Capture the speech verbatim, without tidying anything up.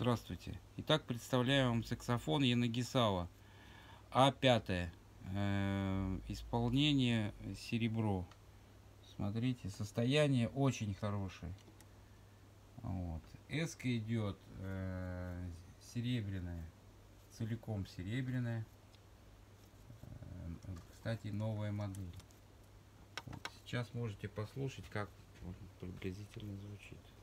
Здравствуйте. Итак, представляю вам саксофон Янагисава А пять. Э, исполнение серебро. Смотрите, состояние очень хорошее. Вот. Эска идет э, серебряная, целиком серебряная. Э, кстати, новая модель. Вот. Сейчас можете послушать, как приблизительно звучит.